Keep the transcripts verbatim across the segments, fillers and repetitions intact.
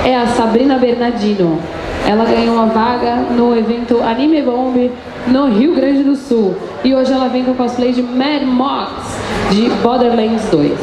é a Sabrina Bernardino. Ela ganhou uma vaga no evento Anime Bomb no Rio Grande do Sul. E hoje ela vem com cosplay de Mad Max de Borderlands dois.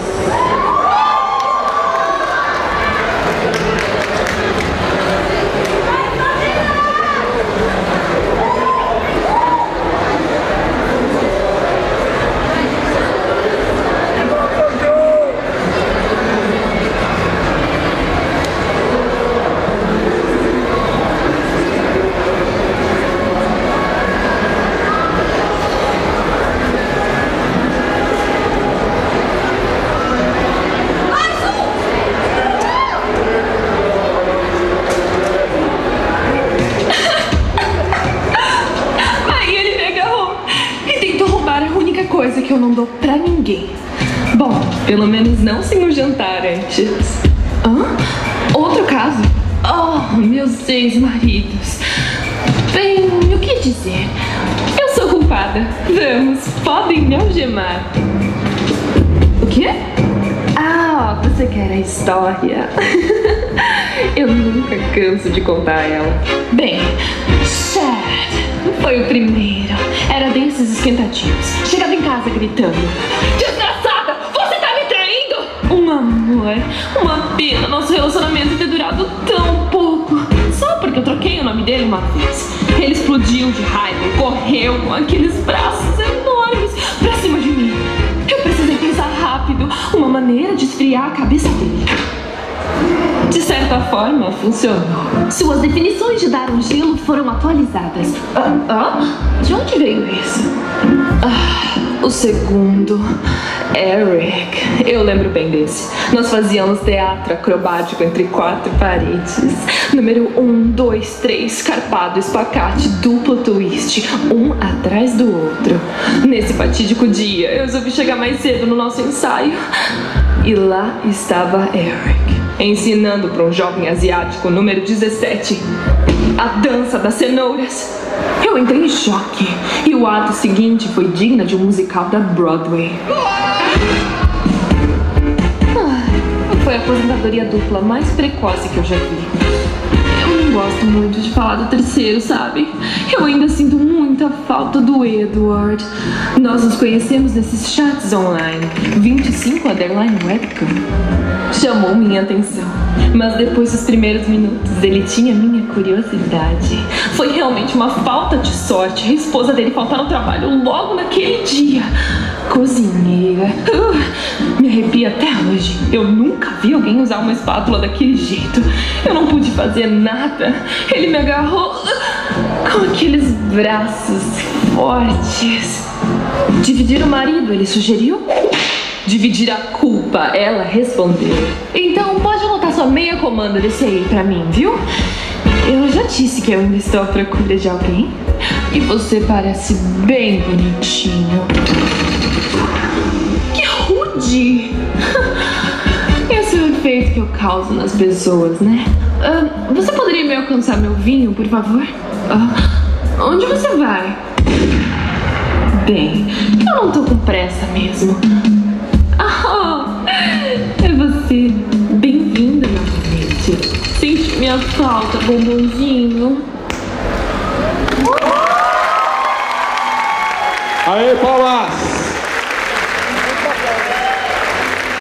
Coisa que eu não dou pra ninguém. Bom, pelo menos não sem o jantar antes. Hã? Outro caso? Oh, meus ex-maridos. Bem, o que dizer? Eu sou culpada. Vamos, podem me algemar. O quê? Ah, você quer a história? Eu nunca canso de contar ela. Bem, Chad foi o primeiro. Era desses esquentadinhos. Chegava em casa gritando: desgraçada, você tá me traindo! Um amor, uma pena nosso relacionamento ter durado tão pouco. Só porque eu troquei o nome dele uma vez. Ele explodiu de raiva e correu com aqueles braços enormes pra cima de mim. Eu precisei pensar rápido uma maneira de esfriar a cabeça dele. De certa forma, funcionou. Suas definições de dar um gelo foram atualizadas. Ah, ah? De onde veio isso? Ah, o segundo, Eric. Eu lembro bem desse. Nós fazíamos teatro acrobático entre quatro paredes. Número um, dois, três, carpado, espacate, duplo twist, um atrás do outro. Nesse fatídico dia, eu resolvi chegar mais cedo no nosso ensaio. E lá estava Eric, ensinando para um jovem asiático número dezessete a dança das cenouras. Eu entrei em choque e o ato seguinte foi digno de um musical da Broadway. Ah, foi a aposentadoria dupla mais precoce que eu já vi. Eu não gosto muito de falar do terceiro, sabe? Eu ainda sinto muita falta do Edward. Nós nos conhecemos nesses chats online. vinte e cinco underline webcam. Chamou minha atenção. Mas depois dos primeiros minutos, ele tinha minha curiosidade. Foi realmente uma falta de sorte a esposa dele faltar no trabalho logo naquele dia. Cozinheira. Uh, me arrepia até hoje. Eu nunca vi alguém usar uma espátula daquele jeito. Eu não pude fazer nada. Ele me agarrou com aqueles braços fortes. Dividir o marido, ele sugeriu? Dividir a culpa, ela respondeu. Então pode anotar sua meia comanda desse aí pra mim, viu? Eu já disse que eu ainda estou à procura de alguém. E você parece bem bonitinho. Que rude! Esse é o efeito que eu causo nas pessoas, né? Uh, você poderia me alcançar meu vinho, por favor? Uh, onde você vai? Bem, eu não tô com pressa mesmo. Oh, é você. Bem-vinda novamente. Sente minha falta, bombonzinho. Aê, palmas!